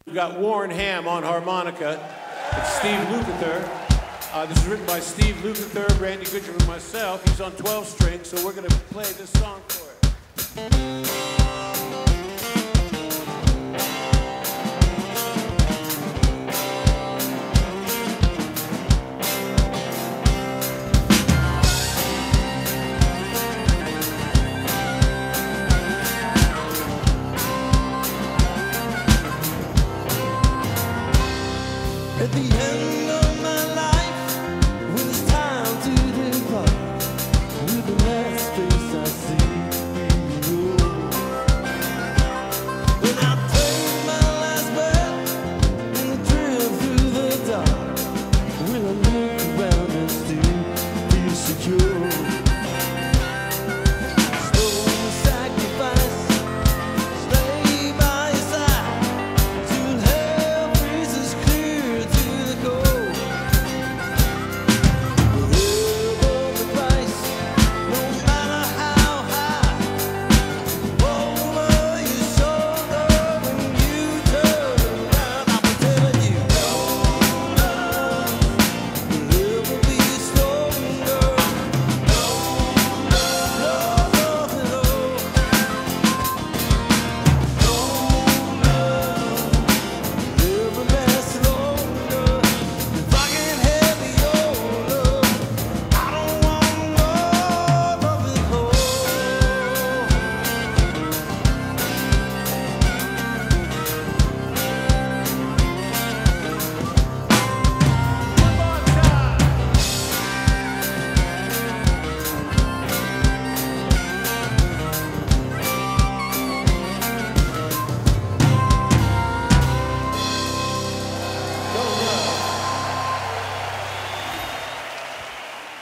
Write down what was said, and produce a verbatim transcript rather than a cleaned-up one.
We've got Warren Ham on harmonica. It's Steve Lukather. Uh, this is written by Steve Lukather, Randy Goodger, and myself. He's on twelve strings, so we're going to play this song for it. At the end